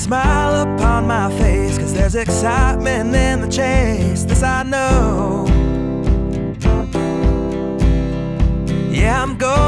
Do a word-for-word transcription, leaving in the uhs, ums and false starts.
smile upon my face, 'cause there's excitement in the chase, this I know. Yeah, I'm going